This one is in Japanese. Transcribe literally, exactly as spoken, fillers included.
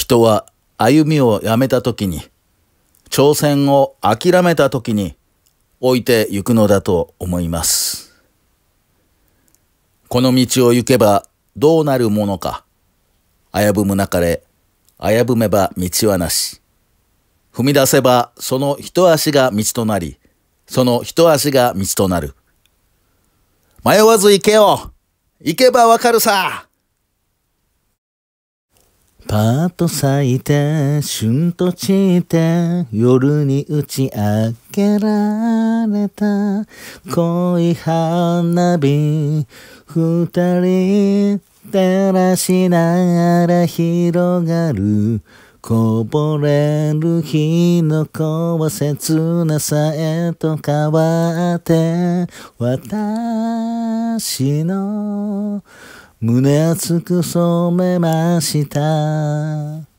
人は歩みをやめたときに、挑戦を諦めたときに置いてゆくのだと思います。この道を行けばどうなるものか。危ぶむなかれ、危ぶめば道はなし。踏み出せばその一足が道となり、その一足が道となる。迷わず行けよ。行けばわかるさ。 パッと咲いて、シュンと散って、夜に打ち明けられた恋花火、二人照らしながら広がる、こぼれる日の子は切なさへと変わって、私の胸熱く染めました。